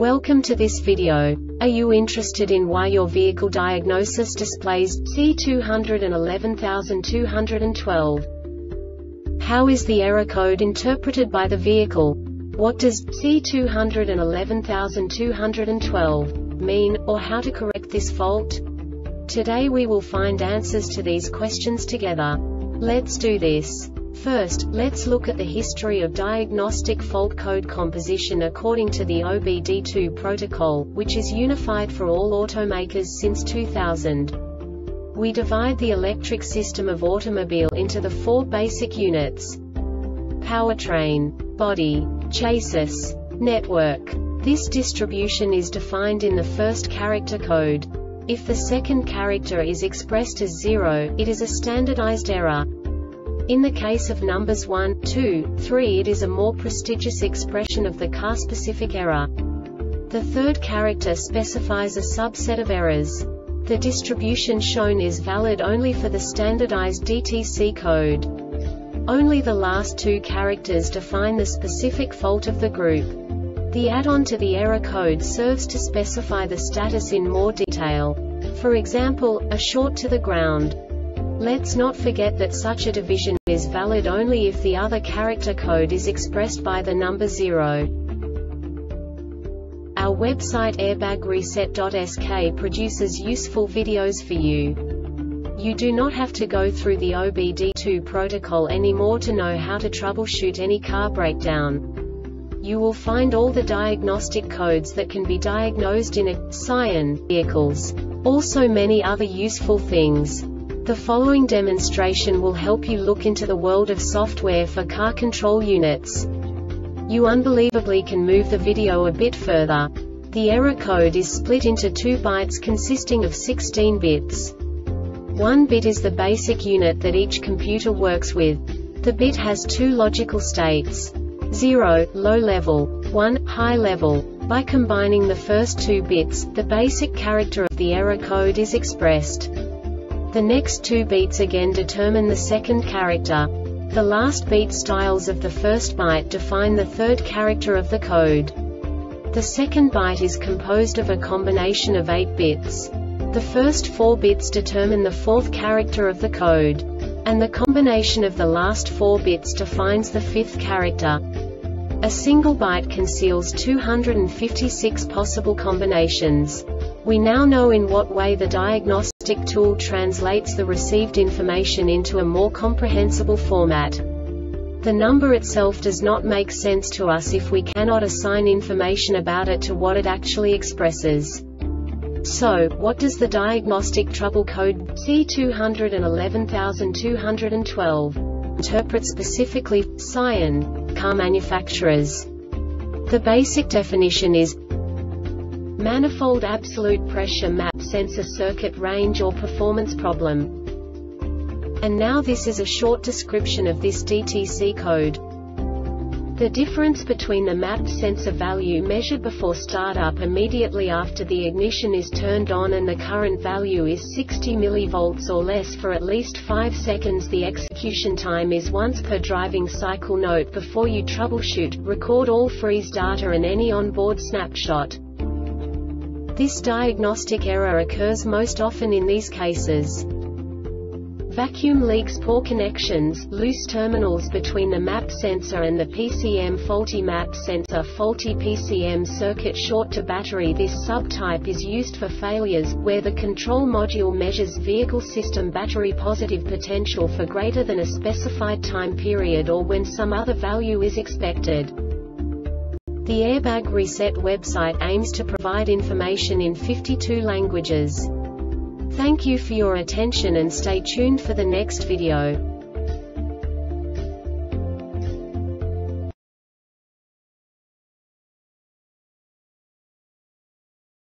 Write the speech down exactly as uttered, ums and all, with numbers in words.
Welcome to this video. Are you interested in why your vehicle diagnosis displays C two one one two one two? How is the error code interpreted by the vehicle? What does C two one one two one two mean, or how to correct this fault? Today we will find answers to these questions together. Let's do this. First, let's look at the history of diagnostic fault code composition according to the O B D two protocol, which is unified for all automakers since two thousand. We divide the electric system of automobile into the four basic units: powertrain, body, chassis, network. This distribution is defined in the first character code. If the second character is expressed as zero, it is a standardized error. In the case of numbers one, two, three, it is a more prestigious expression of the car-specific error. The third character specifies a subset of errors. The distribution shown is valid only for the standardized D T C code. Only the last two characters define the specific fault of the group. The add-on to the error code serves to specify the status in more detail. For example, a short to the ground. Let's not forget that such a division is valid only if the other character code is expressed by the number zero. Our website airbag reset dot S K produces useful videos for you. You do not have to go through the O B D two protocol anymore to know how to troubleshoot any car breakdown. You will find all the diagnostic codes that can be diagnosed in a Scion vehicles. Also many other useful things. The following demonstration will help you look into the world of software for car control units. You unbelievably can move the video a bit further. The error code is split into two bytes consisting of sixteen bits. One bit is the basic unit that each computer works with. The bit has two logical states: zero, low level, one, high level. By combining the first two bits, the basic character of the error code is expressed. The next two beats again determine the second character. The last beat styles of the first byte define the third character of the code. The second byte is composed of a combination of eight bits. The first four bits determine the fourth character of the code. And the combination of the last four bits defines the fifth character. A single byte conceals two hundred fifty-six possible combinations. We now know in what way the diagnostic tool translates the received information into a more comprehensible format. The number itself does not make sense to us if we cannot assign information about it to what it actually expresses. So, what does the diagnostic trouble code C two one one two one two interpret specifically for Scion car manufacturers? The basic definition is manifold absolute pressure map sensor circuit range or performance problem. And now this is a short description of this D T C code. The difference between the mapped sensor value measured before startup immediately after the ignition is turned on and the current value is sixty millivolts or less for at least five seconds. The execution time is once per driving cycle. Note: before you troubleshoot, record all freeze data and any onboard snapshot. This diagnostic error occurs most often in these cases: vacuum leaks, poor connections, loose terminals between the map sensor and the P C M, faulty map sensor, faulty P C M circuit, short to battery. This subtype is used for failures where the control module measures vehicle system battery positive potential for greater than a specified time period or when some other value is expected. The Airbag Reset website aims to provide information in fifty-two languages. Thank you for your attention and stay tuned for the next video.